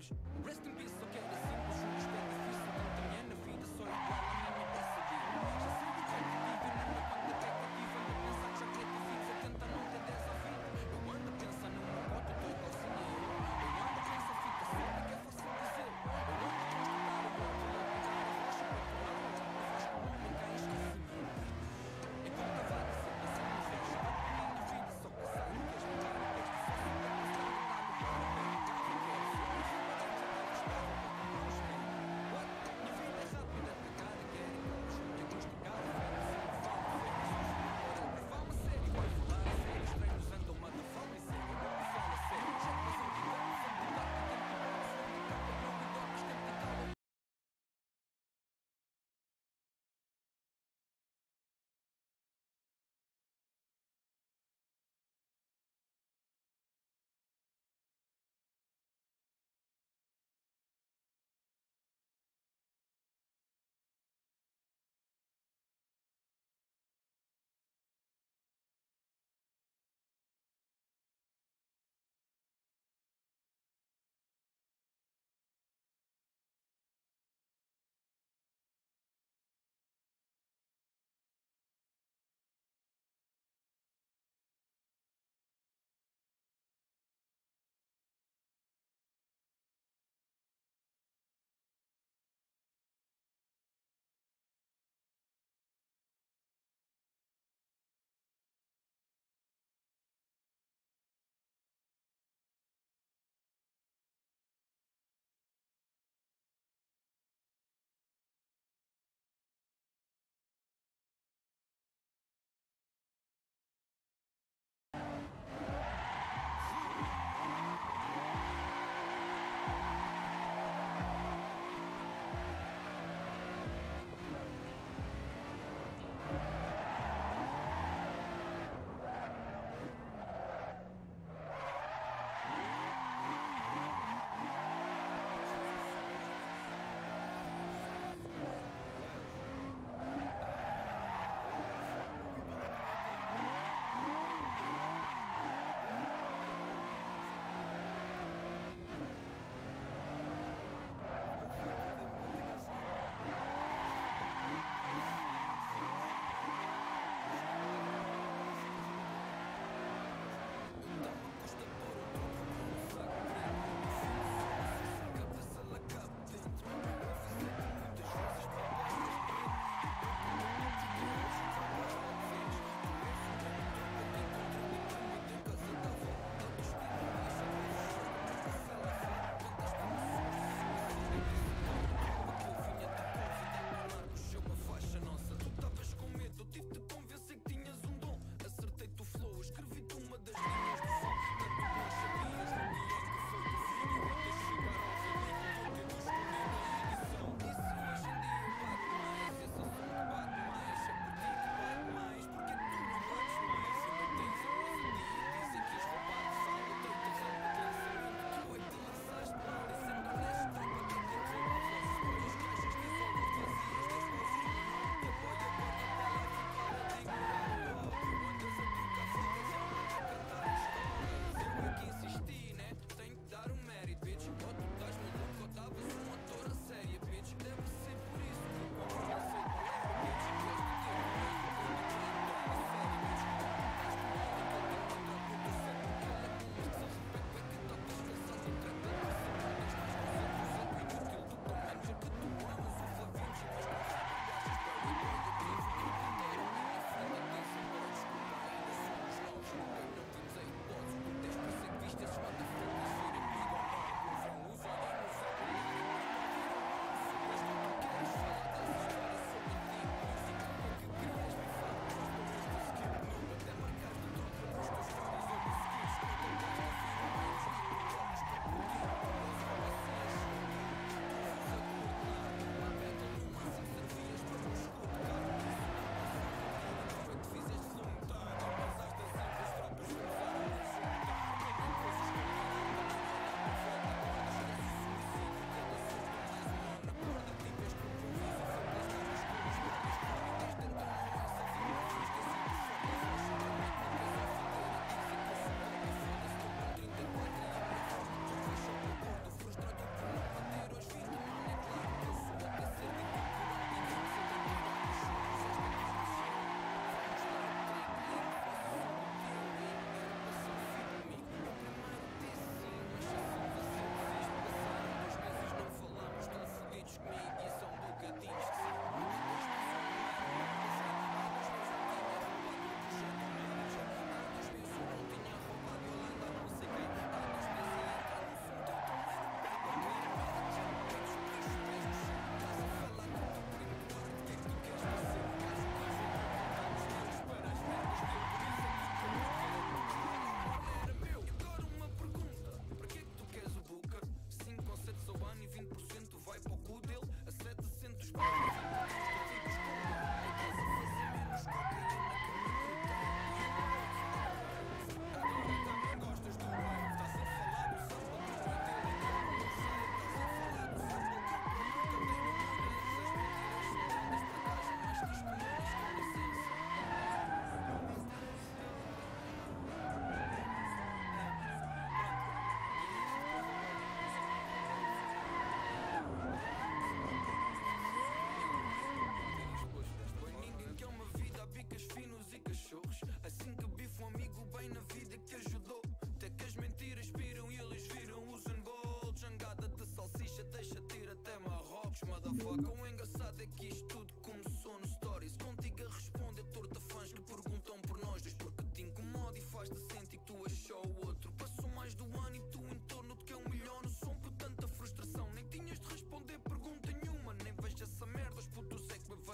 simples. Rest in peace, só quero é simples. O resto é difícil, não também na vida sou igual a mim, nem percebi. Já sei o que é que tive, não é quando é tentativa. Ando a pensar que já gratifico, 70 não tem 10 ao 20. Eu ando a pensar numa moto, tô igualzinho a eu. Eu ando a pensar, fica certo, que é fácil dizer. Eu ando a constatar o outro e lapidar a rocha. O outro lado, o outro faz com o homem, quem esquecimento. É como estava a dizer, pensar no céu, já vai pedir na vida. Só que sabe que és melhor, que este só se quer pensar no lado. Eu quero ser, mas eu parei de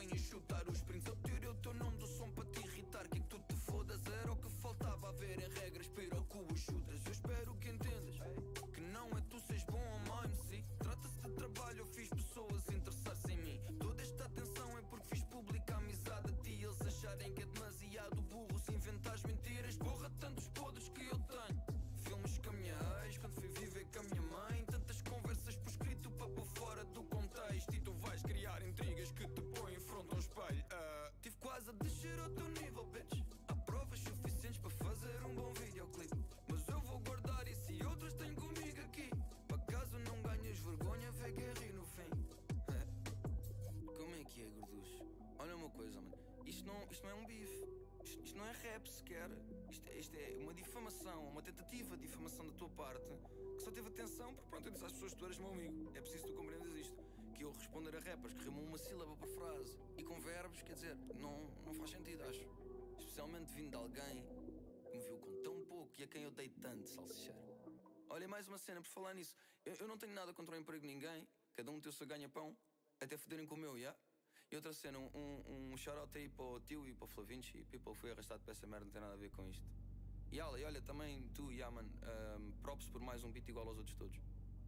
vinha chutar os prints. Eu tirei o teu nome do som para te irritar. Que tu te fodas, era o que faltava. Haverem regras para ir ao cu ajudas. Eu espero que entendas que não é tu seres bom ou mau MC. Trata-se de trabalho, eu fiz pessoas interessar-se em mim. Toda esta atenção é porque fiz pública a amizade a ti. Eles acharem que é demasiado burro se inventares mentiras. Porra, tantos podres que eu tenho. Filmes com a minha ex, quando fui viver com a minha mãe. Tantas conversas por escrito para pôr fora do contexto. E tu vais criar intrigas que te põem em frente ao espelho. Tive quase a descer ao teu nível, bitch. Há provas suficientes para fazer um bom videoclipe. Mas eu vou guardar isso e outras tenho comigo aqui. Para caso não ganhas vergonha, vê guerra no fim. Como é que é, gorducho? Olha uma coisa, mano. Isto não é um bife. Isto não é rap sequer. Isto é uma difamação, uma tentativa de difamação da tua parte, que só teve atenção porque pronto, eu disse às pessoas que tu eras meu amigo. É preciso que tu compreendas isto. Que eu responder a rappers que rimam uma sílaba por frase e com verbos, quer dizer, não faz sentido, acho. Especialmente vindo de alguém que me viu com tão pouco e a quem eu dei tanto, salsichar. Olha, mais uma cena, por falar nisso. Eu não tenho nada contra o emprego de ninguém. Cada um tem o seu ganha-pão. Até foderem com o meu, já? E outra cena, um shout-out aí para o tio e para o Flavinci. People foi arrastado para essa merda, não tem nada a ver com isto. E olha, também tu, mano, props por mais um beat igual aos outros todos.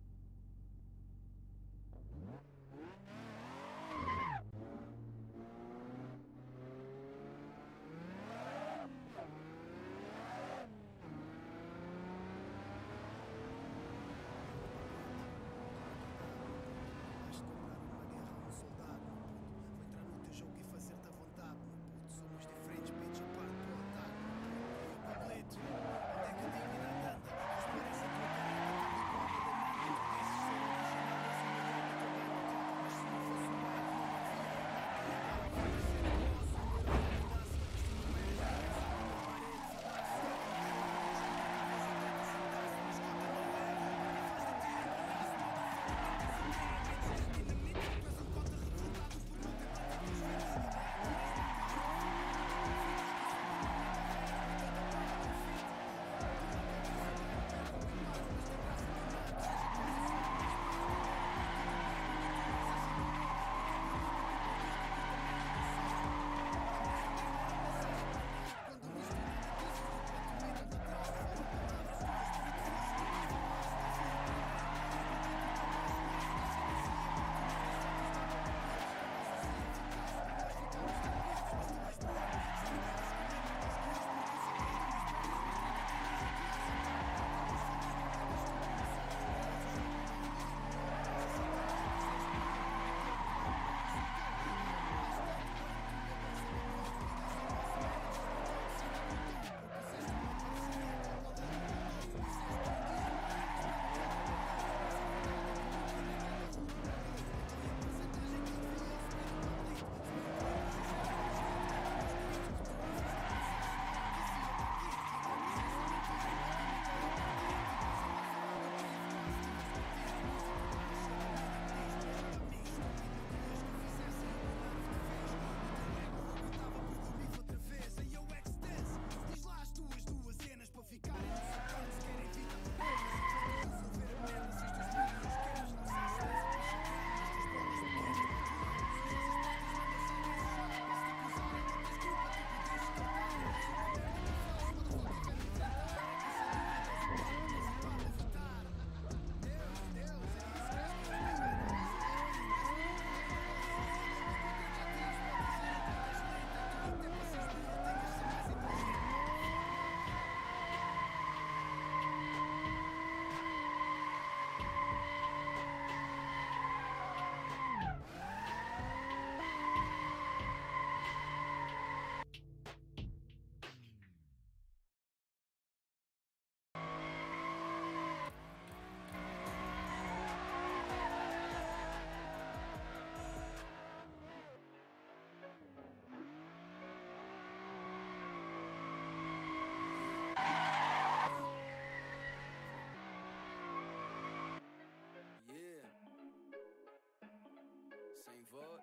Sem voz,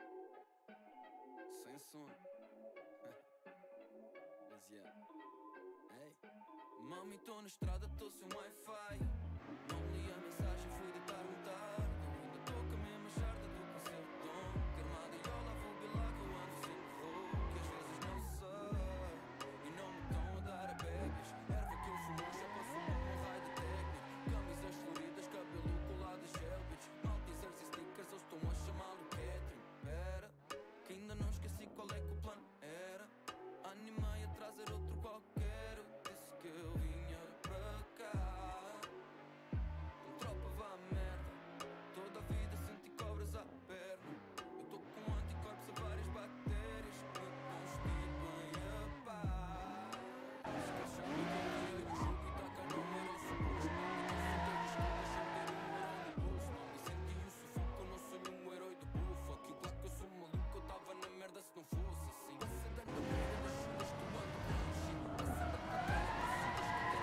sem som. Mas yeah. Hey. Mami, tô na estrada, tô sem Wi-Fi. Não li a mensagem, fui deitar-me tarde. Eu ainda tô com a mesma jarda do concerto. Quero uma de vou belar. qualquer. Eu disse que eu vinha para cá. Com tropa vá à merda. Toda a vida senti cobras à perna. Eu tô com anticorpos a várias bactérias que me constipem a paz. Se queres saber que eu tirei do jogo e taca não era o suposto. Não me confundei desculpas sem ter um euro no bolso. Não me senti um sufoco, eu não sou nenhum herói do bolo. Fuck you, claro que eu sou maluco, eu tava na merda se não fosse assim. Acendendo a merda das chulas que eu ando preenchido. Acendendo a merda das chulas que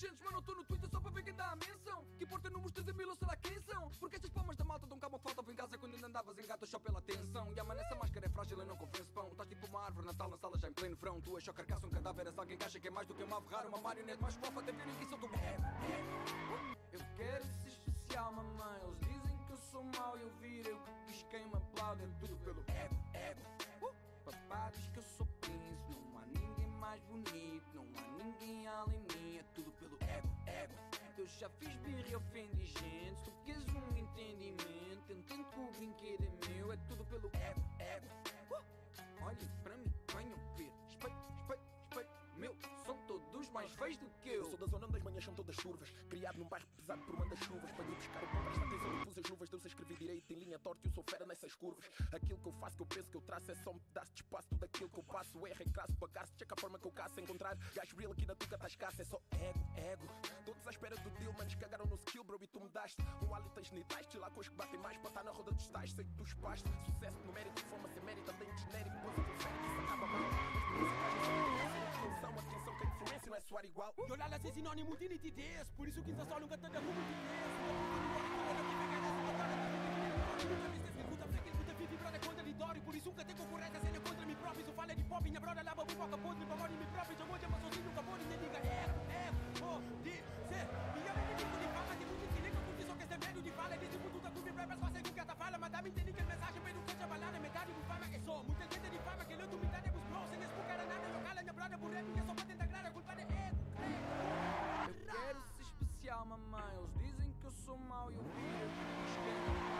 300, mas não estou no Twitter só para ver quem dá a menção. Que importa números 30 mil ou será quem são? Porque estas palmas da malta dão calma que faltavam em casa quando ainda andavas em gata só pela atenção. E a mano, essa máscara é frágil e não convence pão. Estás tipo uma árvore natal na sala já em pleno verão. Tu és só carcaça, um cadáver, és alguém que acha que é mais do que uma ave rara. Uma marionete mais fofa, até verem que sou do ego. Eu quero ser especial, mamãe. Eles dizem que eu sou mau e eu viro. Eu que quis quem me aplaude, é tudo pelo ego. Papá diz que eu sou príncipe. Não há ninguém mais bonito, não há ninguém além de mim. É tudo pelo ego. Eu já fiz birra e ofendi gente. Se tu queres um entendimento, entendo que o brinquedo é meu. É tudo pelo ego. Olhem para mim, venham ver. Respeito. Meu, são todos mais feios do que eu. Eu sou da zona onde as manhãs são todas curvas. Criado num bairro pesado por manda-chuvas. Para ir buscar o pão, presta atenção, eu pus as luvas. Deus a escrever direito em linha torta e eu sou fera nessas curvas. Aquilo que eu faço, que eu penso, que eu traço é só um pedaço de espaço. Tudo aquilo que eu passo, erro é crasso, bagaço. Checa a forma que eu caço, encontrar gajo real aqui na tuca tá escassa. É só ego. Todos à espera do deal, manos cagaram no skill, bro, e tu me daste um hálito genitais, lá com os que batem mais para estar na roda dos tais. Sei que tu espaste, sucesso no mérito, fama sem mérito, também genérico. Depois eu confere que isso acaba mal. Atenção que a influência não é soar igual. Eu lá é sinônimo de nitidez. Por isso que está só nunca tanta como por isso nunca tem concorrência, sendo contra mim próprio. Isso fala de pop, minha brother lava pipoca podre pra morrer em mim próprio. Chamou de ama sozinho, nunca vou nem diga minha mente tipo de fama, de muito que liga, porque só quer ter medo de fala. Desse mundo tá tudo rappers, só sei que ela fala. Mas dá me entender que a mensagem veio do que chavalada. Metade do fama é só, muita gente de fama que leu do metade dos bros. Sem explicar nada, eu cala minha brother por rap. E é só pra tentar agradar, a culpa é ego. Eu quero ser especial, mamãe. Eles dizem que eu sou mau e eu vi.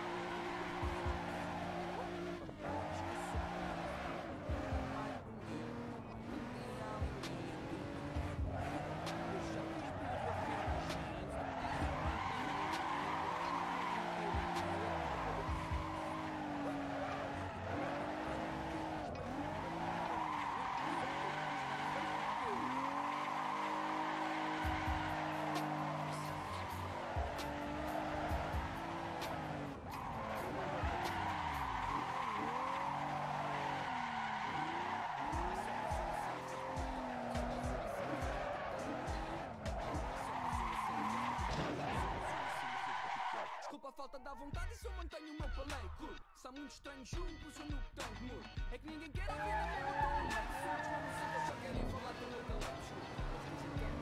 Falta da vontade se eu mantenho o meu paleico. Se há muitos estranhos juntos, eu no botão de muro. É que ninguém quer ouvir a mesma tom de assuntos. Mas não sei, só querem falar do meu talento. Nós juntamos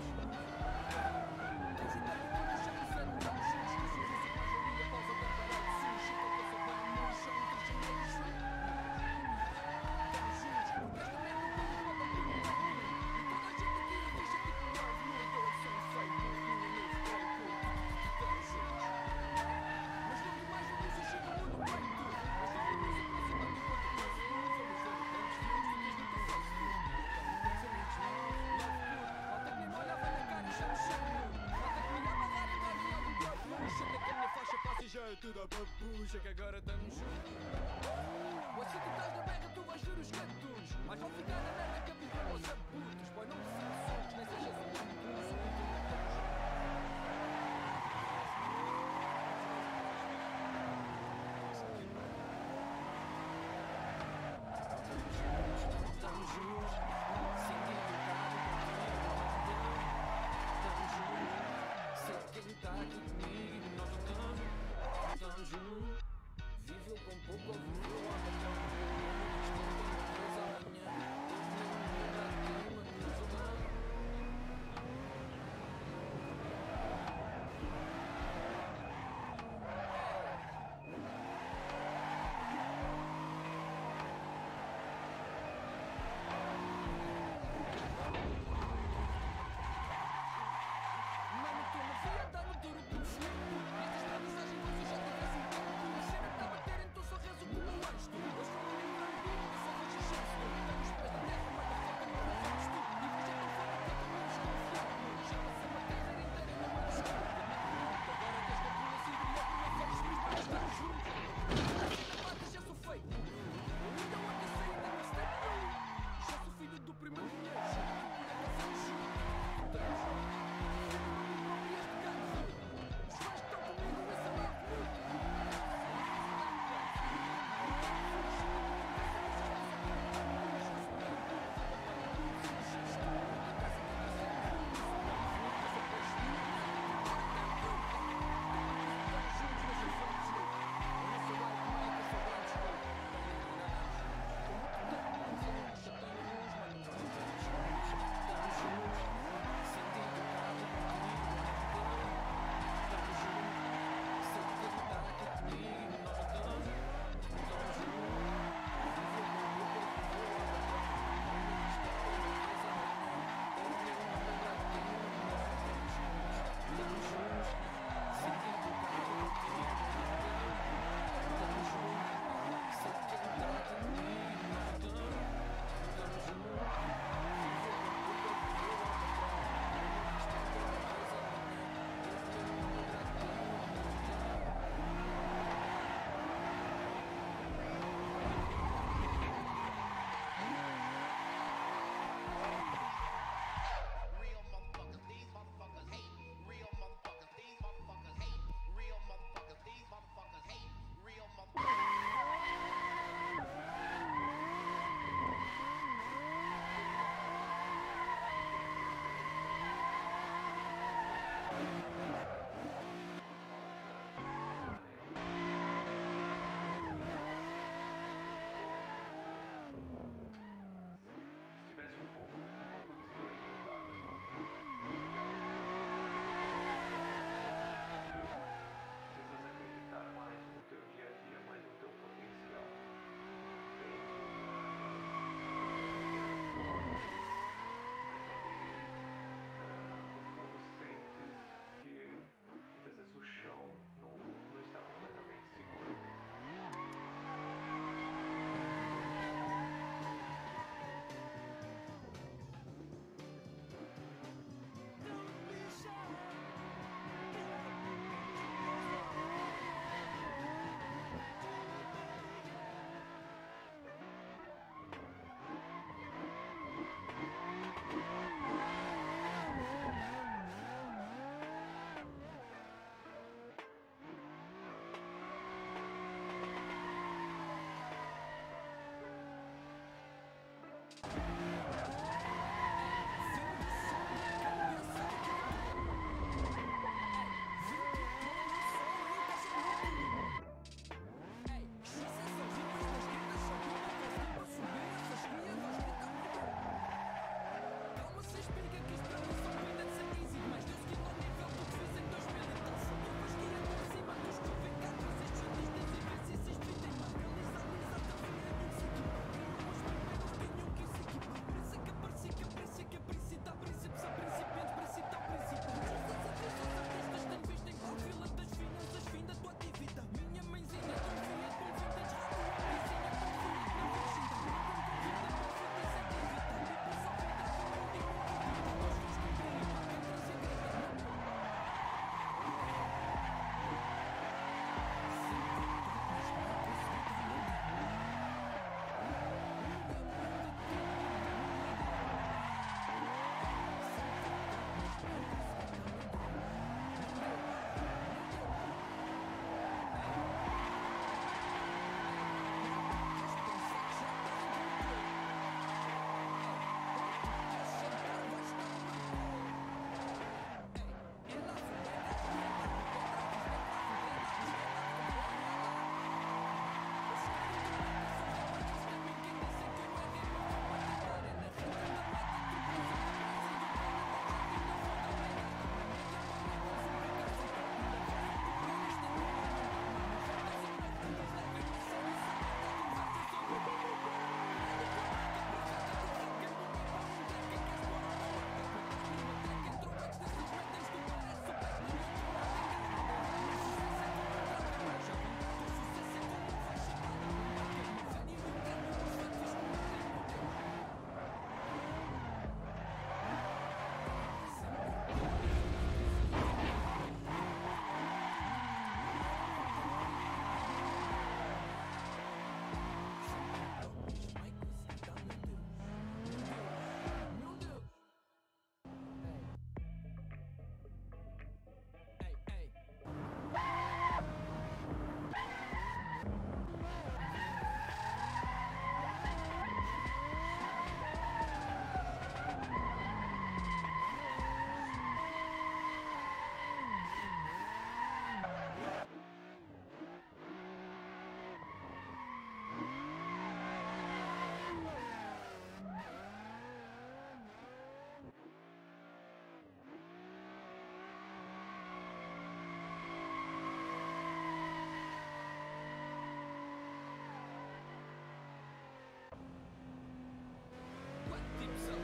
quando o chão disser que estamos juntos. Que se fosse mais a minha pausa da parede. Se o Chico que eu sou bem no chão, entre janeiro e junho. Estamos juntos, porque esta merda tudo pode abrir um caminho. E toda a gente aqui a ficha tipo um novo. No entorno sem feio, no novo treco. Estamos juntos. Já é tudo a papucha que agora estamos juntos. Pois se tu estás na merda tu vais ver os gatunos. Mas vão ficar na merda que a viver os abutres. Pois não te sinto nem sejas um impulso. Estamos juntos, sem vontade estamos juntos, sei quem está aqui comigo. Nós estamos juntos, viveu com pouco ou viveu amanhã. Amanhã,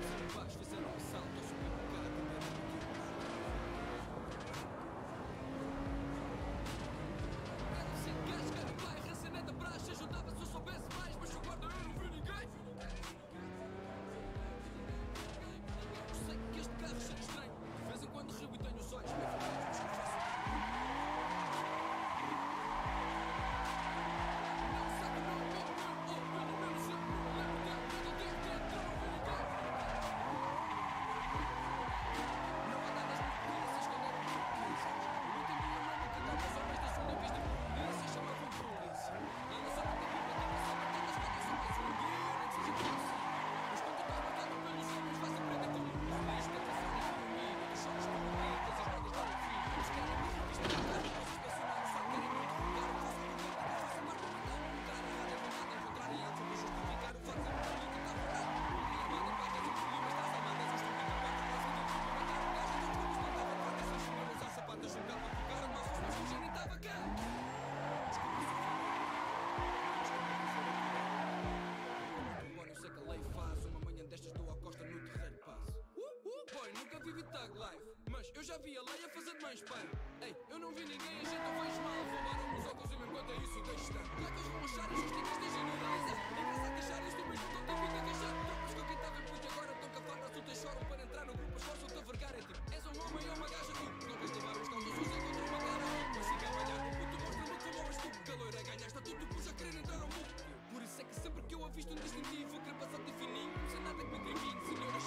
Eu já vi a lei a fazer de mães pai. Ei, eu não vi ninguém, a gente não fez mal. Roubaram os óculos e mesmo quanto a isso deixa estar. Placas vão achar as justicas de generaliza. É engraçado deixar isto, mas não tem vida a queixar. Tropas com quem estava em puto agora estão cafadas. Tu te choram para entrar no grupo, esforçam-te a vergar. É tipo, és um homem ou uma gaja tu. Não queres levar os caldos suja contra uma cara. Mas siga a malhar no puto, mostra-me que não és tu. Caloira ganhaste a tudo por já querer entrar ao mundo. Por isso é que sempre que eu avisto um distintivo, quero passar-te fininho, sem nada que me incrimine, senhoras.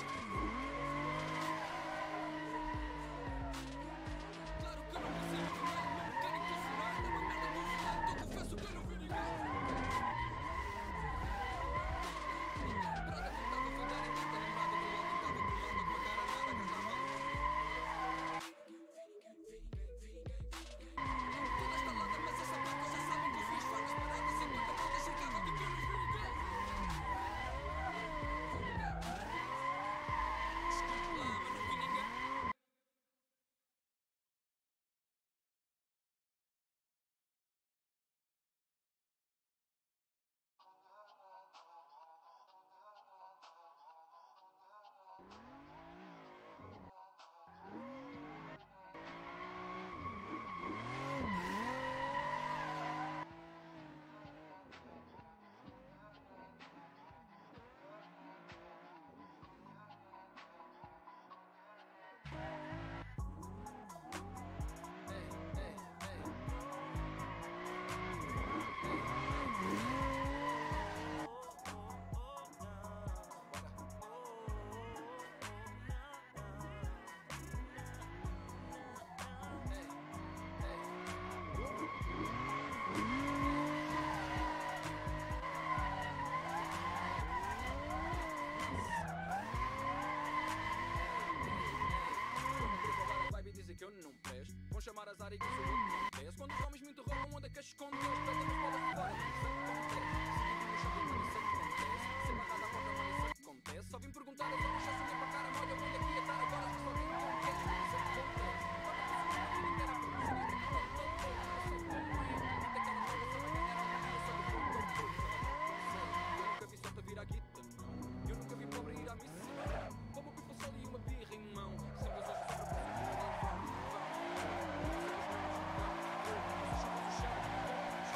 Que eu não presto, vão chamar as áreas que sou eu que acontece. Quando os homens me interrogam onde é que as escondo, eles pedem mas podem fora. Isso acontece, se amarrado à porta, mano, isso acontece. Só vim perguntar a eles, já sonhei para cara molha, onde é que ia estar agora, que só tem um quer. Isso acontece, eu nunca vi solta vir à guita, eu nunca vi pobre ir à missa. Como people só li uma birra em mão, sempre as outras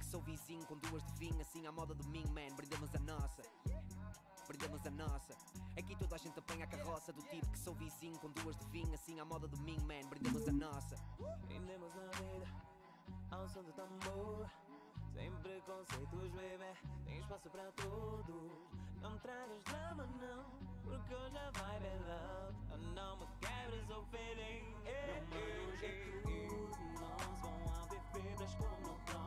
sou vizinho com duas de vinho, assim à moda do Ming Man. Brindemos a nossa, brindemos a nossa. Aqui toda a gente apanha a carroça do tipo que sou vizinho com duas de vinho, assim à moda do Ming Man. Brindemos a nossa. Brindemos na vida, ao som do tambor. Sem preconceitos, baby, tem espaço para todos. Não me tragas drama, não, porque hoje a vibe é love. Não me quebres o feeling. Não me hoje é tudo, nós vão haver fibras como no